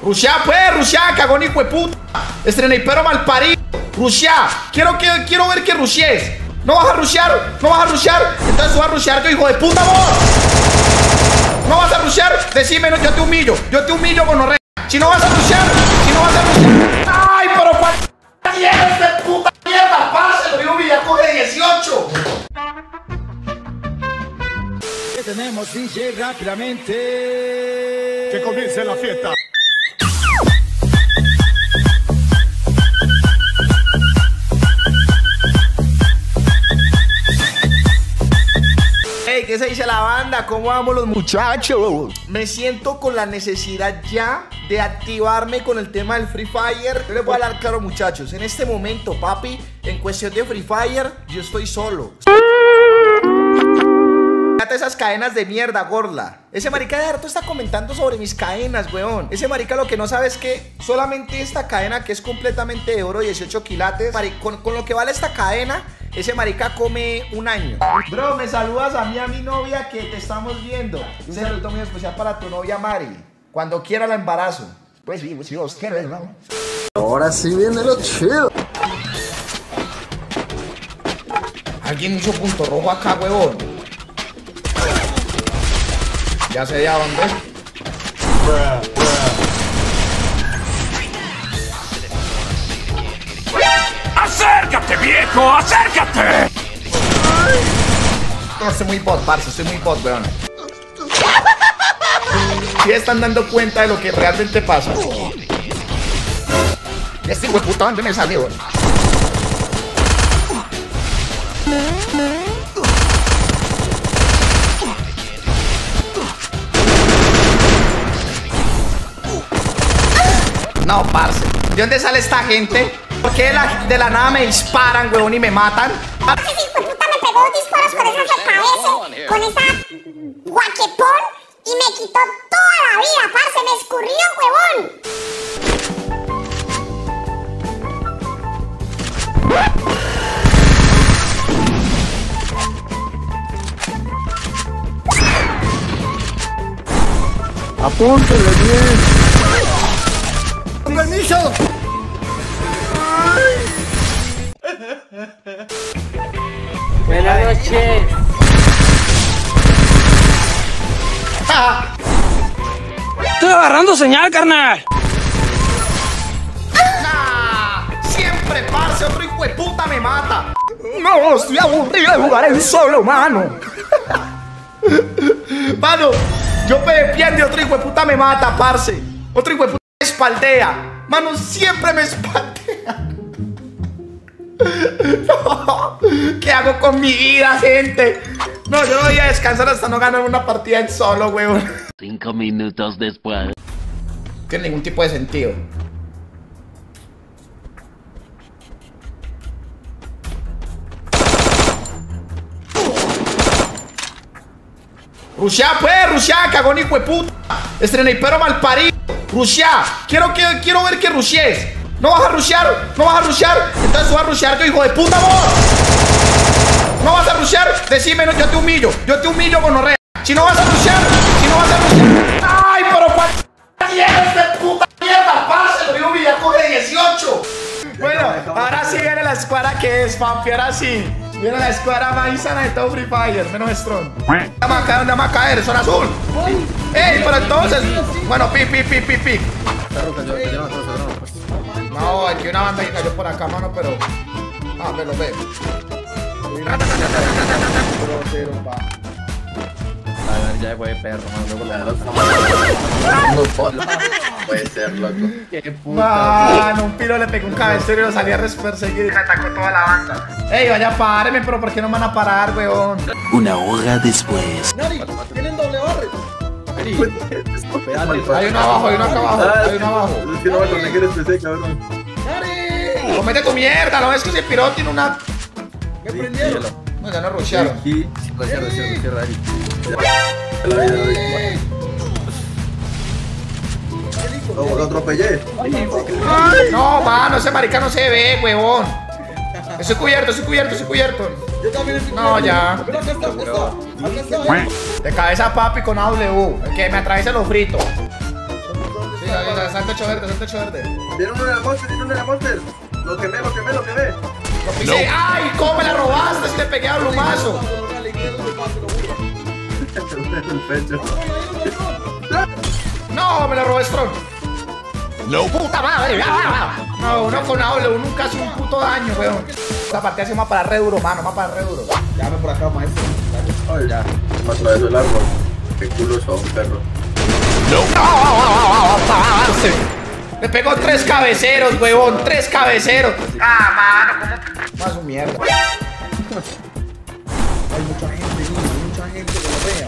Rushea, pues, rushea, cagón hijo de puta. Estrenipero malparido. Rushea. Quiero ver que rushees. No vas a rushear, no vas a rushear. Entonces tú vas a rushear, yo hijo de puta, amor. No vas a rushear, decime, no, yo te humillo, gonorrea. Si no vas a rushear, Ay, pero cuánto tienes de puta mierda, parce, lo digo Villaco de 18. ¿Qué tenemos, DJ, rápidamente? Que comience la fiesta. Hey, ¿qué se dice la banda? ¿Cómo vamos los muchachos? Me siento con la necesidad ya de activarme con el tema del Free Fire. Yo les voy a hablar claro, muchachos. En este momento, papi, en cuestión de Free Fire, yo estoy solo. Fíjate esas cadenas de mierda, gorla. Ese marica de harto está comentando sobre mis cadenas, weón. Ese marica lo que no sabe es que solamente esta cadena, que es completamente de oro, 18 quilates, con lo que vale esta cadena, ese marica come un año. Bro, me saludas a mi novia que te estamos viendo. Un saludo muy especial para tu novia Mari. Cuando quiera la embarazo. Pues sí, si vos querés, ¿no? Ahora sí viene lo chido. Alguien hizo punto rojo acá, huevón. Ya sé de a dónde. ¡Acércate, viejo! ¡Acércate! No, estoy muy bot, parce, estoy muy bot, weón. ¿Sí están dando cuenta de lo que realmente pasa? Y este hueputa, ¿dónde me salió? No, parce. ¿De dónde sale esta gente? ¿Por qué de la nada me disparan, huevón, y me matan? Ese hijo de puta me pegó 2 disparos con esa ZS, con esa guaquepón, y me quitó toda la vida, parce, me escurrió, huevón. Apúntale bien. ¡Con permiso! Buenas noches. Estoy agarrando señal, carnal. Siempre, parce, otro hijo de puta me mata. No, estoy aburrido de jugar en solo, mano. Mano, yo me pierdo y otro hijo de puta me mata, parce. Otro hijo de puta me espaldea. Mano, siempre me espaldea. No, ¿qué hago con mi vida, gente? No, yo no voy a descansar hasta no ganar una partida en solo, weón. 5 minutos después. No tiene ningún tipo de sentido. Rushea, pues, rushea, cagón hijo de puta. Estrenipero malparido. Rushea. Quiero ver que rushees. No vas a rushear, Entonces tú vas a rushear, yo hijo de puta, amor. No vas a rushear, decime, no, yo te humillo, gonorrea. Si no vas a rushear, Ay, pero cuánto tienes de puta mierda, parce, lo digo Villaco de 18. Bueno, ahora sí viene la escuadra que es, papi, ahora sí. Viene la escuadra más insana de todo Free Fire, menos Strong. ¿Dónde vamos a caer? Son azul. Ey, pero entonces, bueno, pic. No, aquí una banda que cayó por acá, mano, pero... Ah, me lo veo. A ver, ya fue perro, mano. No puede ser, loco. Qué puta. Mano, un piro le pegó un cabecero y lo salía a perseguir y me atacó toda la banda. Ey, vaya, párenme, pero ¿por qué no me van a parar, weón? Una hora después. Nari, tienen doble barre. Hay uno abajo, hay uno acá abajo, hay uno abajo. Es que no va a conseguir PC, cabrón. ¡Nari! Comete tu mierda, ¿no ves que ese piro tiene una... ¿Qué prendieron? No, ya no rushearon. Sí, cierra ahí. Lo atropellé. No, mano, ese marica no se ve, huevón. Estoy cubierto. Yo también estoy No, ya. Pero acá está. De cabeza, papi, con AW. El que me atraviesa los fritos. Sí. Salta hecho verde, salta hecho verde. Viene uno de la monster, viene uno de la monster. Lo quemé. Lo pisé. ¡Ay! ¿Cómo me la robaste? Si te pegué a plumazo. El pecho. No, me la robé Strong. No. Puta madre. No, uno con AW nunca hace un puto daño, weón. Esta partida se va para re duro, mano. Va para re duro. Llame por acá, maestro. Ay, ya. Me atravesó el árbol. Qué culo son, perro. Le pegó 3 cabeceros, huevón. 3 cabeceros. Mano, ¿cómo? Más un mierda. Hay mucha gente, niño, mucha gente que lo vea.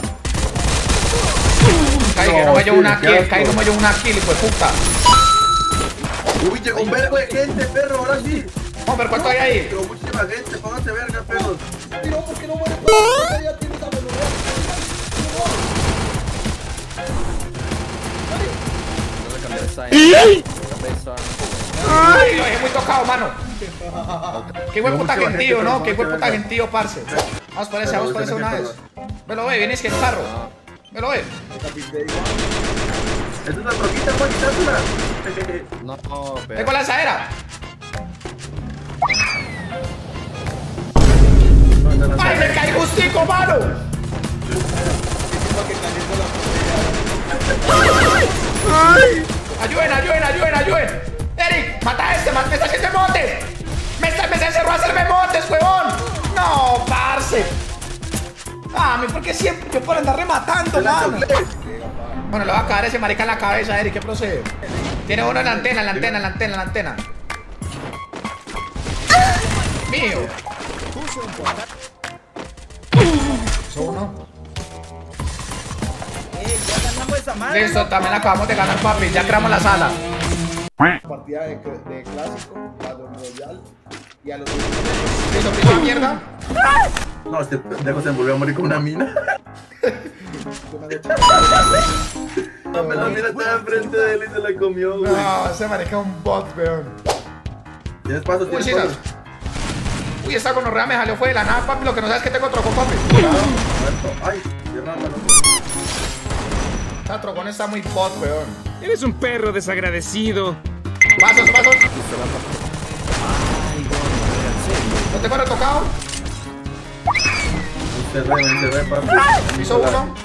Caí, que no me llevo una kill. Caí, no me llevo una kill, hijo de puta. Uy, llegó un vergo de gente, perro. Ahora sí. Vamos a ver cuánto hay ahí. Llegó muchísima gente. Pónganse verga, perros. Pero, ¿por qué no muere? Ya tienes a velocidad. Ay, lo dejé muy tocado, mano. Qué buen puta gentío, ¿no? Qué buen puta gentío, parce. Vamos por ese una vez. Me lo ve, vienes que el carro. Me lo ve. Es una troquita, Juan, quításela. No, pero... Vengo a la lanzadera. ¡Ay, me caí justico, mano! Ayuden. Eric, mata a este, me está haciendo montes. Me encerró a hacerme montes, huevón. No, parce. ¿Por qué siempre yo puedo andar rematando, mano? Bueno, le va a caer ese marica en la cabeza, Eric, ¿qué procede? Tiene uno en la antena. Mío. Eso uno. Listo, también acabamos de ganar, papi. Ya creamos la sala. Partida de clásico, a los Royal y a los... Listo, piso mierda. No, este pendejo se volvió a morir con una mina. La mina estaba enfrente de él y se la comió, güey. No, ese marica es un bot, weón. ¿Tienes paso? Uy, chicas. Uy, esta gonorrea me salió fue de la nada, papi. Lo que no sabes es que tengo trocón, papi. Ay, Fernando. Esta trocón está muy bot, weón. Eres un perro desagradecido. Pasos. ¿No tengo retocado? Se ve, papi. Piso uno.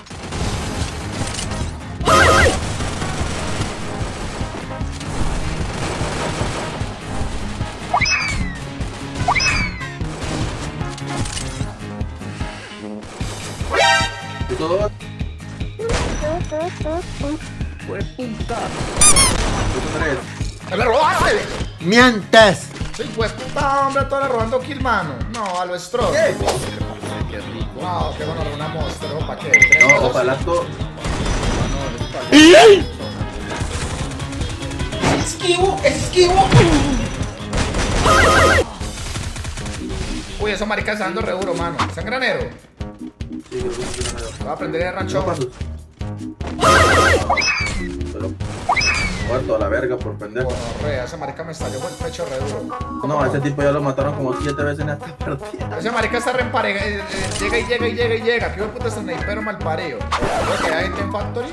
Piso dos. Fue puta. Piso tres. ¡Me la robaste! ¡Mientes! Sí, pues puta, hombre, toda robando kill, mano. No, a lo Strong. Qué rico. No, qué bueno, una monster, ¿no? ¿Para qué? No, ojalá todo. Esquivo. Uy, esos maricas están dando re duro, mano. ¿Están granero? Sí, Voy a aprender el rancho. no pasos. Pero muerto a la verga por pendejo. Correa, esa marica me estalló con el pecho re duro. No, a ese tipo ya lo mataron como 7 veces en esta partida. Ese marica está re empareja, llega. Qué hijo de puta es pero mal pareo. Creo que hay gente en Factory.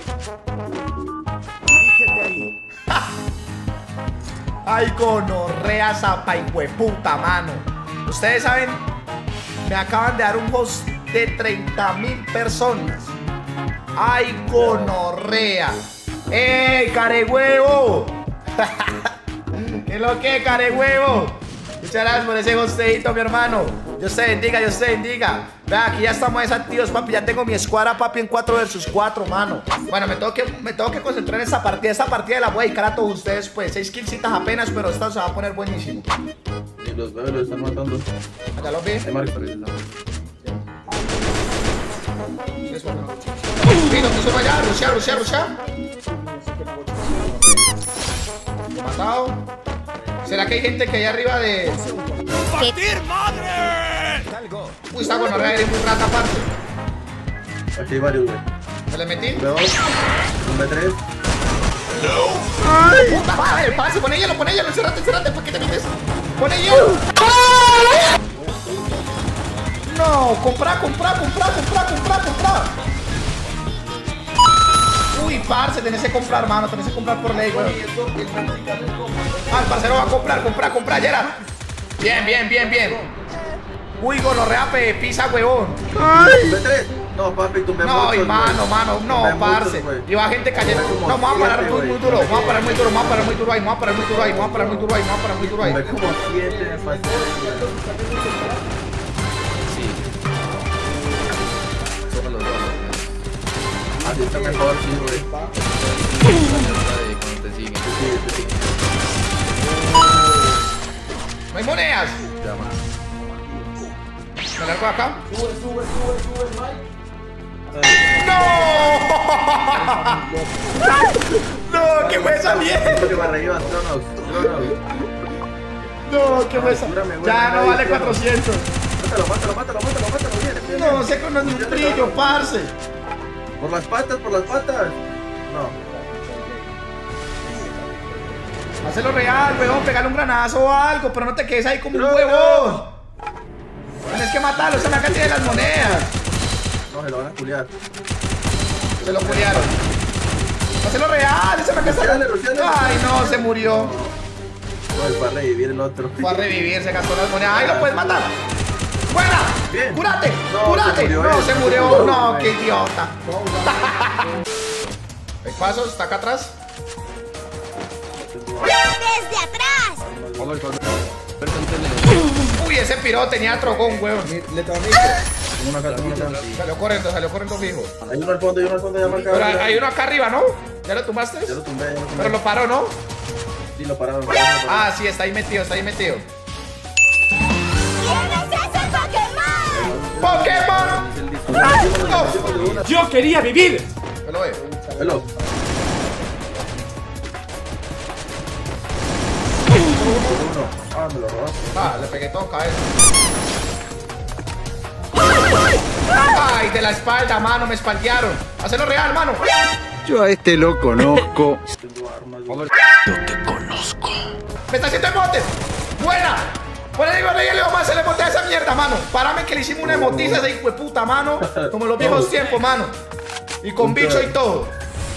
Ay, gonorrea, zapa, hijueputa, mano. Ustedes saben, me acaban de dar un host de 30,000 personas. Ay, gonorrea. ¡Ey, carehuevo! ¿Qué es lo que, carehuevo? Muchas gracias por ese hostedito, mi hermano. Dios te bendiga. Vea, aquí ya estamos desactivos, papi. Ya tengo mi escuadra, papi, en 4 vs 4, mano. Bueno, me tengo que concentrar en esta partida. Esta partida la voy a dedicar a todos ustedes, pues. 6 killcitas apenas, pero esta se va a poner buenísimo. Y los bebés lo están matando. Ya lo vi. Hay Marcos. Piso para allá, rushea. Matado. ¿Será que hay gente que hay arriba de...? ¡Partir, madre! Uy, está bueno, eres muy rata aparte. Aquí hay varios, güey. ¿Me le metí? B2, un B3. ¡Ay! ¡Puta madre! Pase, pone hielo, encérrate, ¿para qué te metes? ¡Pone hielo! No, compra. Uy, parce, tenés que comprar, mano. Tenés que comprar por ley, weón. Ah, el parcero va a comprar, Gerard. Bien. Uy, gonorrea, pisa, huevón. No, papi, tú me No, y mano, no, parce. Y va gente cayendo. No, vamos a parar muy duro. Vamos a parar muy duro ahí. Me como 7 de falta. Solo los dos. Así está mejor, sí, güey. Cuando te siguen. No hay monedas. ¿Me largo acá? Sube, Mike. ¡No! ¡No! ¿Qué fue esa mierda? Que me reíba, Tronos. No, ¿qué fue esa? Ya no vale 400. Mátalo, bien. No, sé con ni un brillo, parce. Por las patas. No. Hacelo real, weón, pegale un granazo o algo, pero no te quedes ahí como un huevón. Tienes que matarlo, esa es la cantidad de las monedas. No, se lo van a culiar. Se lo culiaron. Hacelo real, esa es la cantidad. Ay, no, se murió. No, fue a revivir el otro. Fue a revivir, se gastó las monedas. ¡Ay, lo puedes matar! ¡Buena! Bien. ¡Cúrate! No, ¡Cúrate! se murió No, él. se murió. No, qué idiota. ¿El paso está acá atrás? Desde atrás. Uy, ese piro tenía trocón, huevón. Le tomé. Tengo una acá. Salió corriendo fijo. Hay uno al fondo ya marcado. Pero hay uno acá arriba, ¿no? ¿Ya lo tumbaste? Ya lo tumbé. Pero lo paró, ¿no? Sí, lo pararon. Ah, sí, está ahí metido. ¿Quién es ese Pokémon? ¡Pokémon! ¡Yo quería vivir! Velo, ve. Velo. Ah, me lo robaste. Ah, le pegué todo en cabeza. Ay, de la espalda, mano, me espaldearon. Hacelo real, mano. Yo a este lo conozco. Tengo armas. Me está haciendo emotes. Buena. Pues le digo, le vamos a hacer emote a esa mierda, mano. Párame que le hicimos una emotiza a ese hijo de puta, mano. Como en los viejos tiempos, mano. Y con bicho y todo.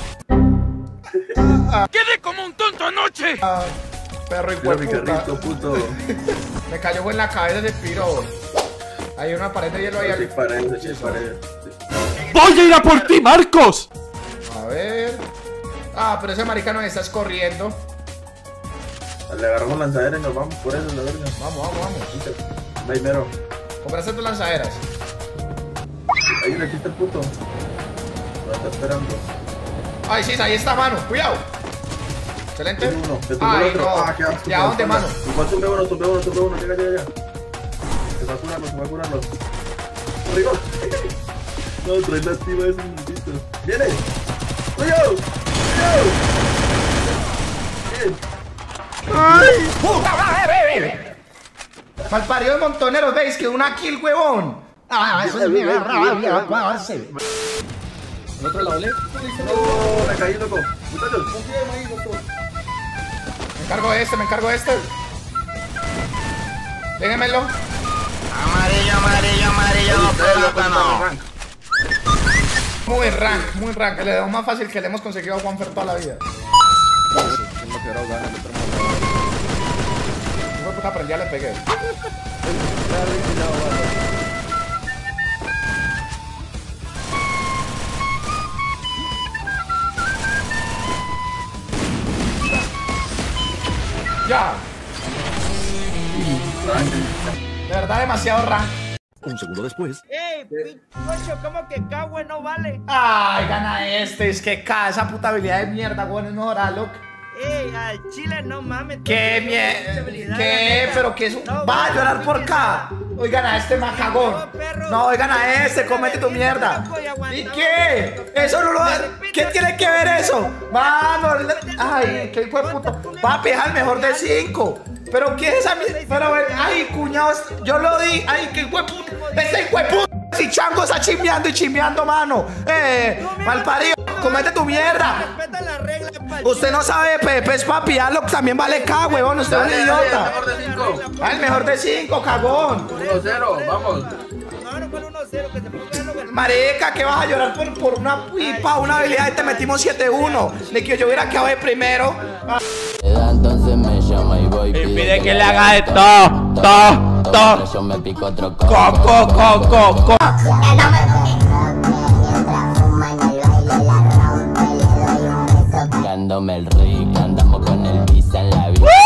¡Quedé como un tonto anoche! Ah, perro hijo Mira de mi puta. carrito, puto. Me cayó en la cabeza ese piro. Hay una pared de hielo ahí Eché al... pared. ¡Voy a ir a por ti, Marcos! A ver. Ah, pero ese marica nos está corriendo. Le agarramos lanzadera y nos vamos por eso, la verga. Vamos. Ahí mero. Compraste tus lanzaderas. Ahí le quita el puto. Lo está esperando. Ay, sí, ahí está, mano. Cuidado. Excelente. Tengo uno, te tumbé Ay, el otro. no. Ah, qué asco. ¿Y a dónde, mano? Igual tumbé uno. Llega. Se va a curarlo. ¡Arriba! No, trae la activa ese momentito. ¡Viene! ¡Cuidado! ¡Bien! ¡Puta madre! Malparido de montoneros, ¿veis? Que una kill, huevón. Ah, eso es mi rabia, parce. ¿El otro lado lejos? ¡No! Me caí, loco. Muchachos. Me encargo de este. Déjenmelo. Amarillo, plátano. Muy rank. Le damos más fácil que le hemos conseguido a Juanfer toda la vida. Hijo de puta, aprendí, ya le pegué. Ya. De verdad, demasiado rank. Un segundo después. ¡Ey, pinche! ¿Cómo que Cagüe no vale? Ay, gana este. Es que esa puta habilidad de mierda, weón, es mejor, loco. ¡Ey, al chile no mames! ¿Qué mierda? ¿Qué? ¿Pero qué es? Va a llorar por acá. Oigan a este macagón. No, oigan a este, comete tu mierda. ¿Y qué? Eso no lo da. ¿Qué tiene que ver eso? Mano, ay, qué hijo de puta. Papi, es al mejor de 5. ¿Pero qué es esa mierda? Pero, ay, cuñados, yo lo di. Ay, qué hijo de puta. Este hijo de puta. Si Chango está chimbeando, mano. Malparido, comete tu mierda. Respeta la regla, Usted no sabe, Pepe, es papi. Alok también vale K, huevón. Usted es un idiota. Ah, el mejor de 5, cagón. 1-0, vamos. No fue el 1-0, que se ponga Marica, ¿qué vas a llorar por una pipa, una habilidad? Te metimos 7-1. De que yo hubiera quedado de primero. Entonces me llama y voy. Y pide que le haga de todo. Yo me pico otro Co. Dándome el rico, andamos con el visa en la vida.